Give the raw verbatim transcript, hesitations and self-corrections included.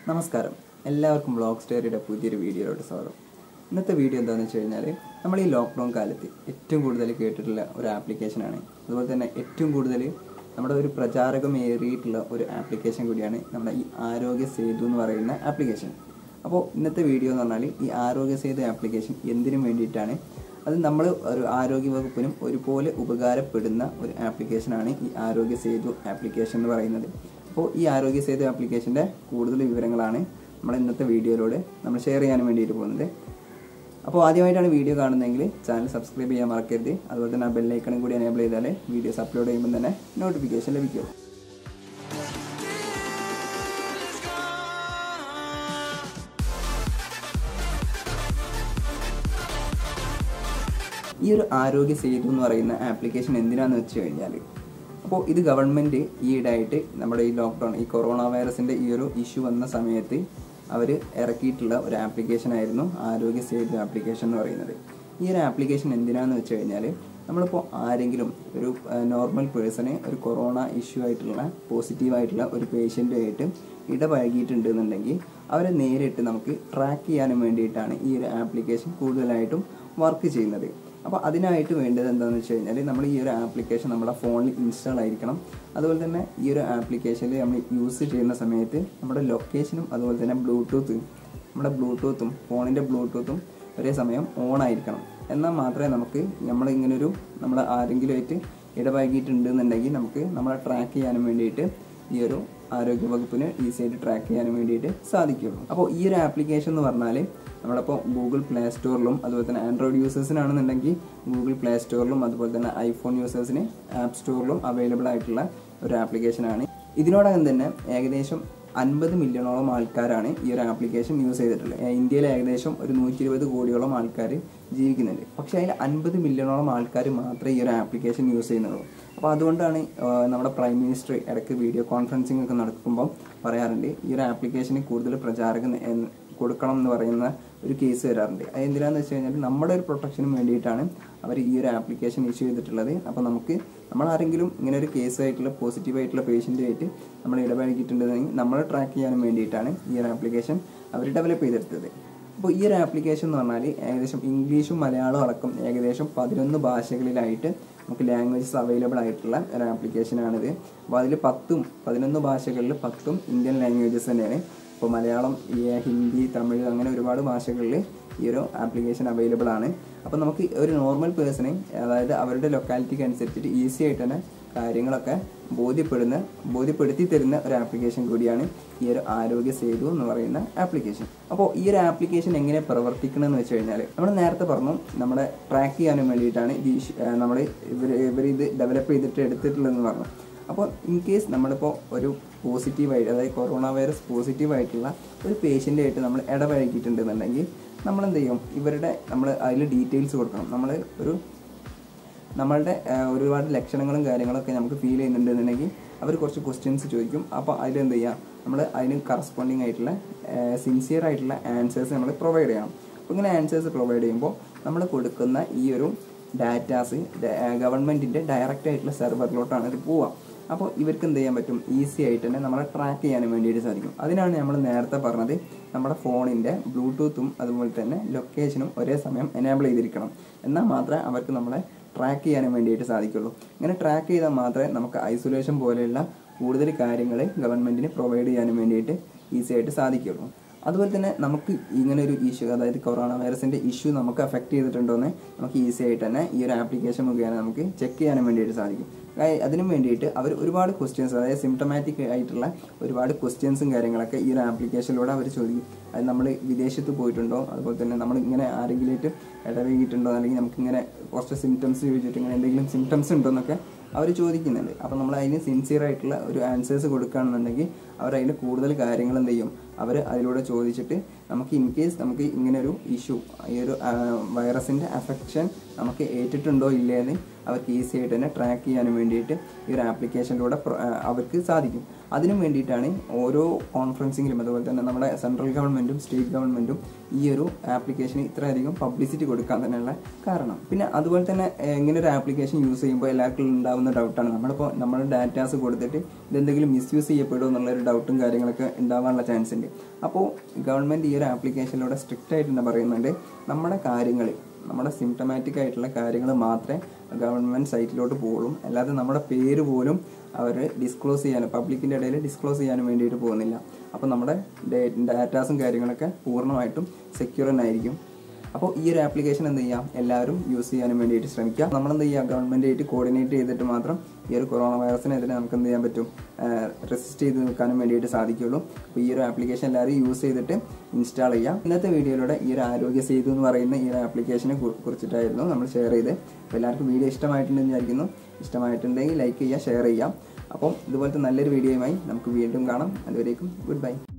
നമസ്കാരം, എല്ലാവർക്കും വ്ളോഗ് സ്റ്റോറിയുടെ പുതിയൊരു വീഡിയോയിലോട്ട് സ്വാഗതം. ഇന്നത്തെ വീഡിയോ എന്താണെന്ന് വെച്ച് കഴിഞ്ഞാൽ, നമ്മൾ ഈ ലോക്ക്ഡൗൺ കാലത്ത് ഏറ്റവും കൂടുതൽ കേട്ടിട്ടുള്ള ഒരു ആപ്ലിക്കേഷനാണ്. അതുപോലെ തന്നെ ഏറ്റവും കൂടുതൽ നമ്മുടെ ഒരു പ്രചാരകമേറിയിട്ടുള്ള ഒരു ആപ്ലിക്കേഷൻ കൂടിയാണ് നമ്മുടെ ഈ ആരോഗ്യ സേതു എന്ന് പറയുന്ന ആപ്ലിക്കേഷൻ. അപ്പോൾ ഇന്നത്തെ വീഡിയോ എന്ന് പറഞ്ഞാൽ ഈ ആരോഗ്യ സേതു ആപ്ലിക്കേഷൻ എന്തിനു വേണ്ടിയിട്ടാണ്, അത് നമ്മൾ ഒരു ആരോഗ്യ വകുപ്പിനും ഒരുപോലെ ഉപകാരപ്പെടുന്ന ഒരു ആപ്ലിക്കേഷനാണ് ഈ ആരോഗ്യ സേതു ആപ്ലിക്കേഷൻ എന്ന് പറയുന്നത്. അപ്പോൾ ഈ ആരോഗ്യ സേതു ആപ്ലിക്കേഷൻ്റെ കൂടുതൽ വിവരങ്ങളാണ് നമ്മൾ ഇന്നത്തെ വീഡിയോയിലൂടെ നമ്മൾ ഷെയർ ചെയ്യാൻ വേണ്ടിയിട്ട് പോകുന്നത്. അപ്പോൾ ആദ്യമായിട്ടാണ് വീഡിയോ കാണുന്നതെങ്കിൽ ചാനൽ സബ്സ്ക്രൈബ് ചെയ്യാൻ മറക്കരുത്. അതുപോലെ തന്നെ ആ ബെല്ലൈക്കണും കൂടി എനേബിൾ ചെയ്താൽ വീഡിയോസ് അപ്ലോഡ് ചെയ്യുമ്പോൾ തന്നെ നോട്ടിഫിക്കേഷൻ ലഭിക്കും. ഈ ഒരു ആരോഗ്യ സേതു എന്ന് പറയുന്ന ആപ്ലിക്കേഷൻ എന്തിനാണെന്ന് വെച്ച് കഴിഞ്ഞാൽ, അപ്പോൾ ഇത് ഗവൺമെൻറ് ഈയിടെയായിട്ട് നമ്മുടെ ഈ ലോക്ക്ഡൗൺ ഈ കൊറോണ വൈറസിൻ്റെ ഈ ഒരു ഇഷ്യൂ വന്ന സമയത്ത് അവർ ഇറക്കിയിട്ടുള്ള ഒരു ആപ്ലിക്കേഷൻ ആയിരുന്നു ആരോഗ്യ സേതു ആപ്ലിക്കേഷൻ എന്ന് പറയുന്നത്. ഈ ഒരു ആപ്ലിക്കേഷൻ എന്തിനാണെന്ന് വെച്ച് കഴിഞ്ഞാൽ, നമ്മളിപ്പോൾ ആരെങ്കിലും ഒരു നോർമൽ പേഴ്സണെ ഒരു കൊറോണ ഇഷ്യൂ ആയിട്ടുള്ള പോസിറ്റീവായിട്ടുള്ള ഒരു പേഷ്യൻ്റുമായിട്ട് ഇടപഴകിയിട്ടുണ്ടെന്നുണ്ടെങ്കിൽ അവരെ നേരിട്ട് നമുക്ക് ട്രാക്ക് ചെയ്യാനും വേണ്ടിയിട്ടാണ് ഈ ഒരു ആപ്ലിക്കേഷൻ കൂടുതലായിട്ടും വർക്ക് ചെയ്യുന്നത്. അപ്പോൾ അതിനായിട്ട് വേണ്ടത് എന്താണെന്ന് വെച്ച് കഴിഞ്ഞാൽ, നമ്മൾ ഈ ഒരു ആപ്ലിക്കേഷൻ നമ്മുടെ ഫോണിൽ ഇൻസ്റ്റാൾ ആയിരിക്കണം. അതുപോലെ തന്നെ ഈ ഒരു ആപ്ലിക്കേഷനിൽ നമ്മൾ യൂസ് ചെയ്യുന്ന സമയത്ത് നമ്മുടെ ലൊക്കേഷനും അതുപോലെ തന്നെ ബ്ലൂടൂത്ത് നമ്മുടെ ബ്ലൂടൂത്തും ഫോണിൻ്റെ ബ്ലൂടൂത്തും ഒരേ സമയം ഓൺ ആയിരിക്കണം. എന്നാൽ മാത്രമേ നമുക്ക് നമ്മളിങ്ങനൊരു നമ്മൾ ആരെങ്കിലുമായിട്ട് ഇടപഴകിയിട്ടുണ്ടെന്നുണ്ടെങ്കിൽ നമുക്ക് നമ്മളെ ട്രാക്ക് ചെയ്യാനും വേണ്ടിയിട്ട് ഈ ഒരു ആരോഗ്യവകുപ്പിന് ഈസിയായിട്ട് ട്രാക്ക് ചെയ്യാനും വേണ്ടിയിട്ട് സാധിക്കുള്ളൂ. അപ്പോൾ ഈ ഒരു ആപ്ലിക്കേഷൻ എന്ന് പറഞ്ഞാൽ നമ്മളിപ്പോൾ ഗൂഗിൾ പ്ലേ സ്റ്റോറിലും അതുപോലെ തന്നെ ആൻഡ്രോയിഡ് യൂസേഴ്സിനാണെന്നുണ്ടെങ്കിൽ ഗൂഗിൾ പ്ലേ സ്റ്റോറിലും അതുപോലെ തന്നെ ഐഫോൺ യൂസേഴ്സിന് ആപ്പ് സ്റ്റോറിലും അവൈലബിൾ ആയിട്ടുള്ള ഒരു ആപ്ലിക്കേഷനാണ്. ഇതിനോടകം തന്നെ ഏകദേശം അൻപത് മില്യണോളം ആൾക്കാരാണ് ഈ ഒരു ആപ്ലിക്കേഷൻ യൂസ് ചെയ്തിട്ടുള്ളത്. ഇന്ത്യയിൽ ഏകദേശം ഒരു നൂറ്റി ഇരുപത് കോടിയോളം ആൾക്കാർ ജീവിക്കുന്നുണ്ട്. പക്ഷേ അതിൽ അൻപത് മില്യണോളം ആൾക്കാർ മാത്രമേ ഈ ഒരു ആപ്ലിക്കേഷൻ യൂസ് ചെയ്യുന്നുള്ളൂ. അപ്പോൾ അതുകൊണ്ടാണ് നമ്മുടെ പ്രൈം മിനിസ്റ്റർ ഇടയ്ക്ക് വീഡിയോ കോൺഫറൻസിംഗ് ഒക്കെ നടക്കുമ്പോൾ പറയാറുണ്ട്, ഈ ഒരു ആപ്ലിക്കേഷന് കൂടുതൽ പ്രചാരകം കൊടുക്കണം എന്ന് പറയുന്ന ഒരു കേസ് വരാറുണ്ട്. അത് എന്തിനാണെന്ന് വെച്ച് കഴിഞ്ഞാൽ, നമ്മുടെ ഒരു പ്രൊട്ടക്ഷനും വേണ്ടിയിട്ടാണ് അവർ ഈ ഒരു ആപ്ലിക്കേഷൻ ഇഷ്യൂ ചെയ്തിട്ടുള്ളത്. അപ്പോൾ നമുക്ക് നമ്മൾ ആരെങ്കിലും ഇങ്ങനെ ഒരു കേസായിട്ടുള്ള പോസിറ്റീവായിട്ടുള്ള പേഷ്യൻ്റായിട്ട് നമ്മൾ ഇടപഴകിയിട്ടുണ്ടെങ്കിൽ നമ്മളെ ട്രാക്ക് ചെയ്യാനും വേണ്ടിയിട്ടാണ് ഈ ഒരു ആപ്ലിക്കേഷൻ അവർ ഡെവലപ്പ് ചെയ്തെടുത്തത്. അപ്പോൾ ഈ ഒരു ആപ്ലിക്കേഷൻ എന്ന് പറഞ്ഞാൽ ഏകദേശം ഇംഗ്ലീഷും മലയാളവും അടക്കം ഏകദേശം പതിനൊന്ന് ഭാഷകളിലായിട്ട് നമുക്ക് ലാംഗ്വേജസ് അവൈലബിൾ ആയിട്ടുള്ള ഒരു ആപ്ലിക്കേഷനാണിത്. അപ്പോൾ അതിൽ പത്തും പതിനൊന്ന് ഭാഷകളിൽ പത്തും ഇന്ത്യൻ ലാംഗ്വേജസ് തന്നെയാണ്. ഇപ്പോൾ മലയാളം, ഹിന്ദി, തമിഴ് അങ്ങനെ ഒരുപാട് ഭാഷകളിൽ ഈ ഒരു ആപ്ലിക്കേഷൻ അവൈലബിൾ ആണ്. അപ്പോൾ നമുക്ക് ഒരു നോർമൽ പേഴ്സണെ, അതായത് അവരുടെ ലൊക്കാലിറ്റിക്ക് അനുസരിച്ചിട്ട് ഈസി ആയിട്ട് തന്നെ കാര്യങ്ങളൊക്കെ ബോധ്യപ്പെടുന്ന ബോധ്യപ്പെടുത്തി തരുന്ന ഒരു ആപ്ലിക്കേഷൻ കൂടിയാണ് ഈ ഒരു ആരോഗ്യ സേതു എന്ന് പറയുന്ന ആപ്ലിക്കേഷൻ. അപ്പോൾ ഈ ഒരു ആപ്ലിക്കേഷൻ എങ്ങനെ പ്രവർത്തിക്കണമെന്ന് വെച്ച് കഴിഞ്ഞാൽ, നമ്മൾ നേരത്തെ പറഞ്ഞു നമ്മുടെ ട്രാക്ക് ചെയ്യാനും വേണ്ടിയിട്ടാണ് ഇത് നമ്മൾ ഇവർ ഇവർ ഇത് ഡെവലപ്പ് ചെയ്തിട്ട് എടുത്തിട്ടുള്ളതെന്ന് പറഞ്ഞു. അപ്പോൾ ഇൻ കേസ് നമ്മളിപ്പോൾ ഒരു പോസിറ്റീവായിട്ട്, അതായത് കൊറോണ വൈറസ് പോസിറ്റീവായിട്ടുള്ള ഒരു പേഷ്യൻ്റായിട്ട് നമ്മൾ ഇടപഴകിയിട്ടുണ്ടെന്നുണ്ടെങ്കിൽ നമ്മളെന്ത് ചെയ്യും, ഇവരുടെ നമ്മൾ അതിൽ ഡീറ്റെയിൽസ് കൊടുക്കണം. നമ്മൾ ഒരു നമ്മളുടെ ഒരുപാട് ലക്ഷണങ്ങളും കാര്യങ്ങളൊക്കെ നമുക്ക് ഫീൽ ചെയ്യുന്നുണ്ടെന്നുണ്ടെങ്കിൽ അവർ കുറച്ച് ക്വസ്റ്റ്യൻസ് ചോദിക്കും. അപ്പോൾ അതിലെന്ത് ചെയ്യുക, നമ്മൾ അതിന് കറസ്പോണ്ടിങ് ആയിട്ടുള്ള സിൻസിയർ ആയിട്ടുള്ള ആൻസേഴ്സ് നമ്മൾ പ്രൊവൈഡ് ചെയ്യണം. അപ്പോൾ ഇങ്ങനെ ആൻസേഴ്സ് പ്രൊവൈഡ് ചെയ്യുമ്പോൾ നമ്മൾ കൊടുക്കുന്ന ഈ ഒരു ഡാറ്റാസ് ഗവൺമെൻറ്റിൻ്റെ ഡയറക്റ്റ് ആയിട്ടുള്ള സെർവറിലോട്ടാണ് ഇത് പോവുക. അപ്പോൾ ഇവർക്ക് എന്ത് ചെയ്യാൻ പറ്റും, ഈസി ആയിട്ട് തന്നെ നമ്മളെ ട്രാക്ക് ചെയ്യാനും വേണ്ടിയിട്ട് സാധിക്കും. അതിനാണ് നമ്മൾ നേരത്തെ പറഞ്ഞത്, നമ്മുടെ ഫോണിൻ്റെ ബ്ലൂടൂത്തും അതുപോലെ തന്നെ ലൊക്കേഷനും ഒരേ സമയം എനേബിൾ ചെയ്തിരിക്കണം. എന്നാൽ മാത്രമേ അവർക്ക് നമ്മളെ ട്രാക്ക് ചെയ്യാനും വേണ്ടിയിട്ട് സാധിക്കുള്ളൂ. ഇങ്ങനെ ട്രാക്ക് ചെയ്താൽ മാത്രമേ നമുക്ക് ഐസൊലേഷൻ പോലെയുള്ള കൂടുതൽ കാര്യങ്ങൾ ഗവൺമെൻറ്റിന് പ്രൊവൈഡ് ചെയ്യാനും വേണ്ടിയിട്ട് ഈസി ആയിട്ട് സാധിക്കുള്ളൂ. അതുപോലെ തന്നെ നമുക്ക് ഇങ്ങനെ ഒരു ഇഷ്യൂ, അതായത് കൊറോണ വൈറസിൻ്റെ ഇഷ്യൂ നമുക്ക് അഫക്റ്റ് ചെയ്തിട്ടുണ്ടോ എന്ന് നമുക്ക് ഈസി ആയിട്ട് തന്നെ ഈ ഒരു ആപ്ലിക്കേഷൻ മുഖേന നമുക്ക് ചെക്ക് ചെയ്യാനും വേണ്ടിയിട്ട് സാധിക്കും. അതിനും വേണ്ടിയിട്ട് അവർ ഒരുപാട് ക്വസ്റ്റ്യൻസ്, അതായത് സിംറ്റമാറ്റിക് ആയിട്ടുള്ള ഒരുപാട് ക്വസ്റ്റ്യൻസും കാര്യങ്ങളൊക്കെ ഈ ഒരു ആപ്ലിക്കേഷനിലൂടെ അവർ ചോദിക്കും. അത് നമ്മൾ വിദേശത്ത് പോയിട്ടുണ്ടോ, അതുപോലെ തന്നെ നമ്മൾ ഇങ്ങനെ ആരെങ്കിലുമായിട്ട് ഇടപഴകിയിട്ടുണ്ടോ, അല്ലെങ്കിൽ നമുക്കിങ്ങനെ കുറച്ച് സിംറ്റംസ് ചോദിച്ചിട്ട് ഇങ്ങനെ എന്തെങ്കിലും സിംറ്റംസ് ഉണ്ടോ എന്നൊക്കെ അവർ ചോദിക്കുന്നുണ്ട്. അപ്പോൾ നമ്മൾ അതിന് സിൻസിയർ ആയിട്ടുള്ള ഒരു ആൻസേഴ്സ് കൊടുക്കുകയാണെന്നുണ്ടെങ്കിൽ അവർ അതിൻ്റെ കൂടുതൽ കാര്യങ്ങൾ എന്ത് ചെയ്യും, അവർ അതിലൂടെ ചോദിച്ചിട്ട് നമുക്ക് ഇൻ കേസ് നമുക്ക് ഇങ്ങനൊരു ഇഷ്യൂ, ഈ ഒരു വൈറസിൻ്റെ അഫെക്ഷൻ നമുക്ക് ഏറ്റിട്ടുണ്ടോ ഇല്ലയെന്ന് അവർക്ക് ഈസി ആയിട്ട് തന്നെ ട്രാക്ക് ചെയ്യാനും വേണ്ടിയിട്ട് ഈ ഒരു ആപ്ലിക്കേഷനിലൂടെ അവർക്ക് സാധിക്കും. അതിനു വേണ്ടിയിട്ടാണ് ഓരോ കോൺഫറൻസിങ്ങിലും അതുപോലെ തന്നെ നമ്മുടെ സെൻട്രൽ ഗവൺമെൻറ്റും സ്റ്റേറ്റ് ഗവൺമെൻറ്റും ഈ ഒരു ആപ്ലിക്കേഷന് ഇത്രയധികം പബ്ലിസിറ്റി കൊടുക്കാൻ തന്നെയുള്ള കാരണം. പിന്നെ അതുപോലെ തന്നെ ഇങ്ങനെ ഒരു ആപ്ലിക്കേഷൻ യൂസ് ചെയ്യുമ്പോൾ എല്ലാവർക്കും ഉണ്ടാകുന്ന ഡൗട്ടാണ്, നമ്മളിപ്പോൾ നമ്മുടെ ഡാറ്റാസ് കൊടുത്തിട്ട് ഇതെന്തെങ്കിലും മിസ്യൂസ് ചെയ്യപ്പെടുമോ എന്നുള്ളൊരു ഡൗട്ടും കാര്യങ്ങളൊക്കെ ഉണ്ടാവാനുള്ള ചാൻസ് ഉണ്ട്. അപ്പോൾ ഗവൺമെൻറ് ഈ ഒരു ആപ്ലിക്കേഷനിലൂടെ സ്ട്രിക്റ്റ് ആയിട്ട് തന്നെ പറയുന്നുണ്ട്, നമ്മുടെ കാര്യങ്ങൾ നമ്മുടെ സിംറ്റമാറ്റിക് ആയിട്ടുള്ള കാര്യങ്ങൾ മാത്രമേ ഗവൺമെൻറ് സൈറ്റിലോട്ട് പോകുള്ളൂ, അല്ലാതെ നമ്മുടെ പേര് പോലും അവർ ഡിസ്ക്ലോസ് ചെയ്യാനും പബ്ലിക്കിൻ്റെ ഇടയിൽ ഡിസ്ക്ലോസ് ചെയ്യാനും വേണ്ടിയിട്ട് പോകുന്നില്ല. അപ്പോൾ നമ്മുടെ ഡാറ്റാസും കാര്യങ്ങളൊക്കെ പൂർണ്ണമായിട്ടും സെക്യൂർ തന്നെ ആയിരിക്കും. അപ്പോൾ ഈ ഒരു ആപ്ലിക്കേഷൻ എന്ത് ചെയ്യാം, എല്ലാവരും യൂസ് ചെയ്യാനും വേണ്ടിയിട്ട് ശ്രമിക്കുക. നമ്മളെന്ത് ചെയ്യുക, ഗവൺമെൻറ്റായിട്ട് കോർഡിനേറ്റ് ചെയ്തിട്ട് മാത്രം ഈ ഒരു കൊറോണ വൈറസിനെതിരെ നമുക്ക് എന്ത് ചെയ്യാൻ പറ്റും, റെസിസ്റ്റ് ചെയ്ത് നിൽക്കാനും വേണ്ടിയിട്ട് സാധിക്കുള്ളൂ. അപ്പോൾ ഈ ഒരു ആപ്ലിക്കേഷൻ എല്ലാവരും യൂസ് ചെയ്തിട്ട് ഇൻസ്റ്റാൾ ചെയ്യാം. ഇന്നത്തെ വീഡിയോയിലൂടെ ഈ ഒരു ആരോഗ്യ സേതു എന്ന് പറയുന്ന ഈ ഒരു ആപ്ലിക്കേഷനെ കുറിച്ചിട്ടായിരുന്നു നമ്മൾ ഷെയർ ചെയ്ത്. അപ്പോൾ എല്ലാവർക്കും വീഡിയോ ഇഷ്ടമായിട്ടുണ്ടെന്ന് വിചാരിക്കുന്നു. ഇഷ്ടമായിട്ടുണ്ടെങ്കിൽ ലൈക്ക് ചെയ്യുക, ഷെയർ ചെയ്യാം. അപ്പം ഇതുപോലത്തെ നല്ലൊരു വീഡിയോയുമായി നമുക്ക് വീണ്ടും കാണാം. അതുവരേക്കും ഗുഡ് ബൈ.